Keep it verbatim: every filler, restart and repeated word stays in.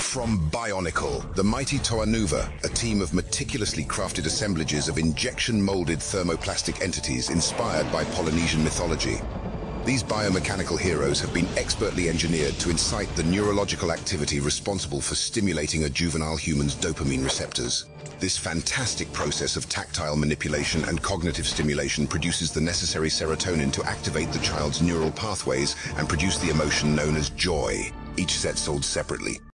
From Bionicle, the mighty Toa Nuva, a team of meticulously crafted assemblages of injection-molded thermoplastic entities inspired by Polynesian mythology. These biomechanical heroes have been expertly engineered to incite the neurological activity responsible for stimulating a juvenile human's dopamine receptors. This fantastic process of tactile manipulation and cognitive stimulation produces the necessary serotonin to activate the child's neural pathways and produce the emotion known as joy, each set sold separately.